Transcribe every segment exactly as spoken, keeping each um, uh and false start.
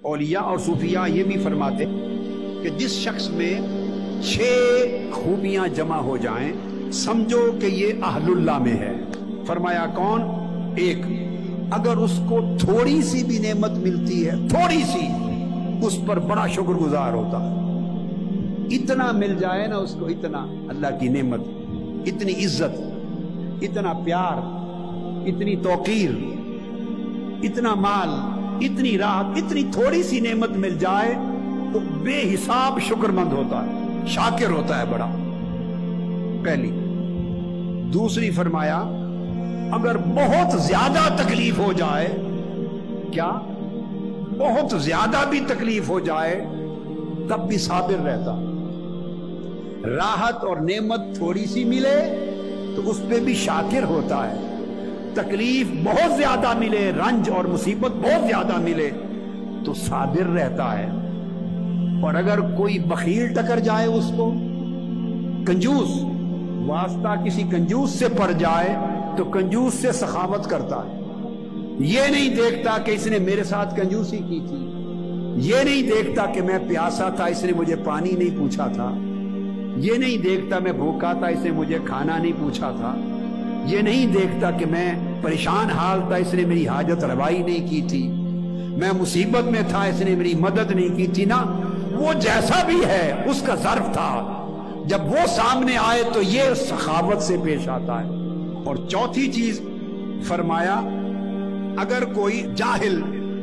اولیاء اور صوفیاء یہ بھی فرماتے کہ جس شخص میں چھ خوبیاں جمع ہو جائیں سمجھو کہ یہ اہل اللہ میں ہے۔ فرمایا کون؟ ایک، اگر اس کو تھوڑی سی بھی نعمت ملتی ہے، تھوڑی سی، اس پر بڑا شکر گزار ہوتا ہے۔ اتنا مل جائے نا اس کو، اتنا اللہ کی نعمت، اتنی عزت، اتنا پیار، اتنی توقیر، اتنا مال، اتنی راحت، اتنی تھوڑی سی نعمت مل جائے تو بے حساب شکر مند ہوتا ہے، شاکر ہوتا ہے بڑا۔ پہلی۔ دوسری فرمایا اگر بہت زیادہ تکلیف ہو جائے، کیا؟ بہت زیادہ بھی تکلیف ہو جائے تب بھی صابر رہتا۔ راحت اور نعمت تھوڑی سی ملے تو اس پہ بھی شاکر ہوتا ہے، تکلیف بہت زیادہ ملے، رنج اور مصیبت بہت زیادہ ملے تو صابر رہتا ہے۔ اور اگر کوئی بخیل ٹکر جائے، اس کو کنجوس، واسطہ کسی کنجوس سے پڑ جائے تو کنجوس سے سخاوت کرتا ہے۔ یہ نہیں دیکھتا کہ اس نے میرے ساتھ کنجوسی کی تھی، یہ نہیں دیکھتا کہ میں پیاسا تھا اس نے مجھے پانی نہیں پوچھا تھا، یہ نہیں دیکھتا میں بھوکا تھا اس نے مجھے کھانا نہیں پوچھا تھا، یہ نہیں دیکھتا کہ میں پریشان حال تھا اس نے میری حاجت روائی نہیں کی تھی، میں مصیبت میں تھا اس نے میری مدد نہیں کی تھی۔ نا، وہ جیسا بھی ہے اس کا ظرف تھا، جب وہ سامنے آئے تو یہ سخاوت سے پیش آتا ہے۔ اور چوتھی چیز فرمایا اگر کوئی جاہل،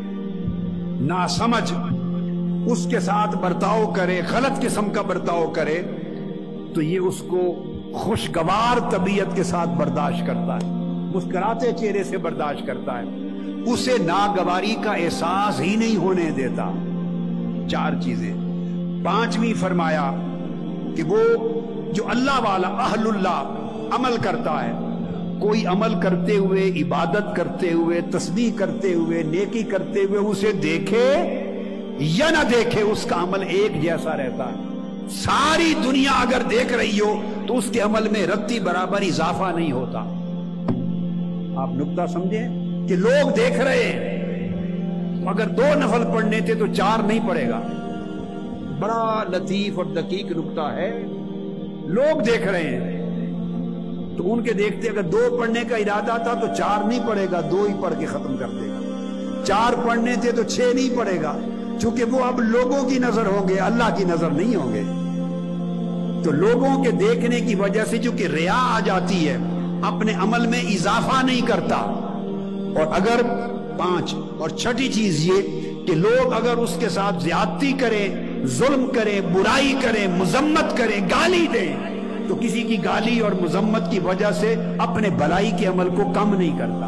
ناسمجھ اس کے ساتھ برتاؤ کرے، غلط قسم کا برتاؤ کرے تو یہ اس کو خوشگوار طبیعت کے ساتھ برداشت کرتا ہے، مسکراتے چہرے سے برداشت کرتا ہے، اسے ناگواری کا احساس ہی نہیں ہونے دیتا۔ چار چیزیں۔ پانچویں فرمایا کہ وہ جو اللہ والا اہل اللہ عمل کرتا ہے، کوئی عمل کرتے ہوئے، عبادت کرتے ہوئے، تسبیح کرتے ہوئے، نیکی کرتے ہوئے اسے دیکھے یا نہ دیکھے اس کا عمل ایک جیسا رہتا ہے۔ ساری دنیا اگر دیکھ رہی ہو تو اس کے عمل میں رتی برابر اضافہ نہیں ہوتا۔ آپ نکتہ سمجھیں کہ لوگ دیکھ رہے ہیں، اگر دو نفل پڑھنے تھے تو چار نہیں پڑے گا۔ بڑا لطیف اور دقیق نکتہ ہے، لوگ دیکھ رہے ہیں تو ان کے دیکھتے اگر دو پڑھنے کا ارادہ تھا تو چار نہیں پڑھے گا، دو ہی پڑھ کے ختم کر دے گا۔ چار پڑھنے تھے تو چھ نہیں پڑھے گا، چونکہ وہ اب لوگوں کی نظر ہوں گے، اللہ کی نظر نہیں ہوں گے۔ تو لوگوں کے دیکھنے کی وجہ سے جو کہ ریا آ جاتی ہے، اپنے عمل میں اضافہ نہیں کرتا۔ اور اگر پانچ اور چھٹی چیز یہ کہ لوگ اگر اس کے ساتھ زیادتی کریں، ظلم کریں، برائی کریں، مذمت کریں، گالی دیں تو کسی کی گالی اور مذمت کی وجہ سے اپنے بھلائی کے عمل کو کم نہیں کرتا۔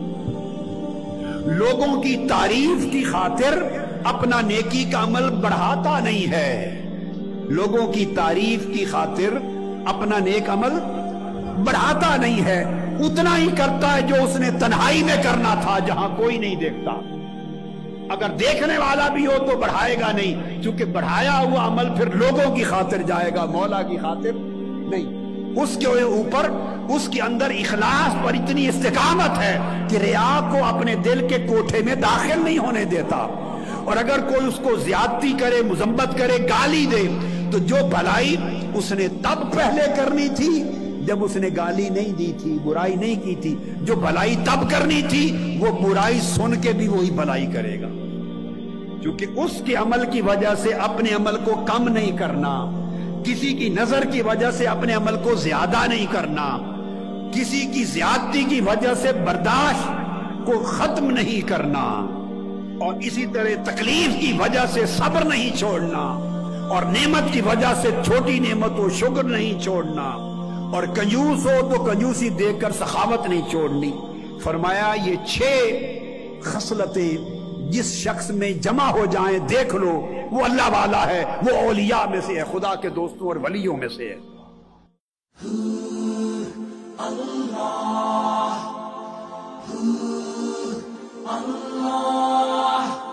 لوگوں کی تعریف کی خاطر اپنا نیکی کا عمل بڑھاتا نہیں ہے، لوگوں کی تعریف کی خاطر اپنا نیک عمل بڑھاتا نہیں ہے، اتنا ہی کرتا ہے جو اس نے تنہائی میں کرنا تھا جہاں کوئی نہیں دیکھتا۔ اگر دیکھنے والا بھی ہو تو بڑھائے گا نہیں، کیونکہ بڑھایا ہوا عمل پھر لوگوں کی خاطر جائے گا، مولا کی خاطر نہیں۔ اس کے اوپر اس کے اندر اخلاص پر اتنی استقامت ہے کہ ریا کو اپنے دل کے کوٹھے میں داخل نہیں ہونے دیتا۔ اور اگر کوئی اس کو زیادتی کرے، مذمت کرے، گالی دے تو جو بھلائی اس نے تب پہلے کرنی تھی جب اس نے گالی نہیں دی تھی، برائی نہیں کی تھی، جو بھلائی تب کرنی تھی وہ برائی سن کے بھی وہی بھلائی کرے گا، کیونکہ اس کے عمل کی وجہ سے اپنے عمل کو کم نہیں کرنا، کسی کی نظر کی وجہ سے اپنے عمل کو زیادہ نہیں کرنا، کسی کی زیادتی کی وجہ سے برداشت کو ختم نہیں کرنا، اور اسی طرح تکلیف کی وجہ سے صبر نہیں چھوڑنا، اور نعمت کی وجہ سے چھوٹی نعمت و شکر نہیں چھوڑنا، اور کنجوس ہو تو کنجوسی دیکھ کر سخاوت نہیں چھوڑنی۔ فرمایا یہ چھ خصلتیں جس شخص میں جمع ہو جائیں دیکھ لو وہ اللہ والا ہے، وہ اولیاء میں سے ہے، خدا کے دوستوں اور ولیوں میں سے ہے۔ اللہ اللہ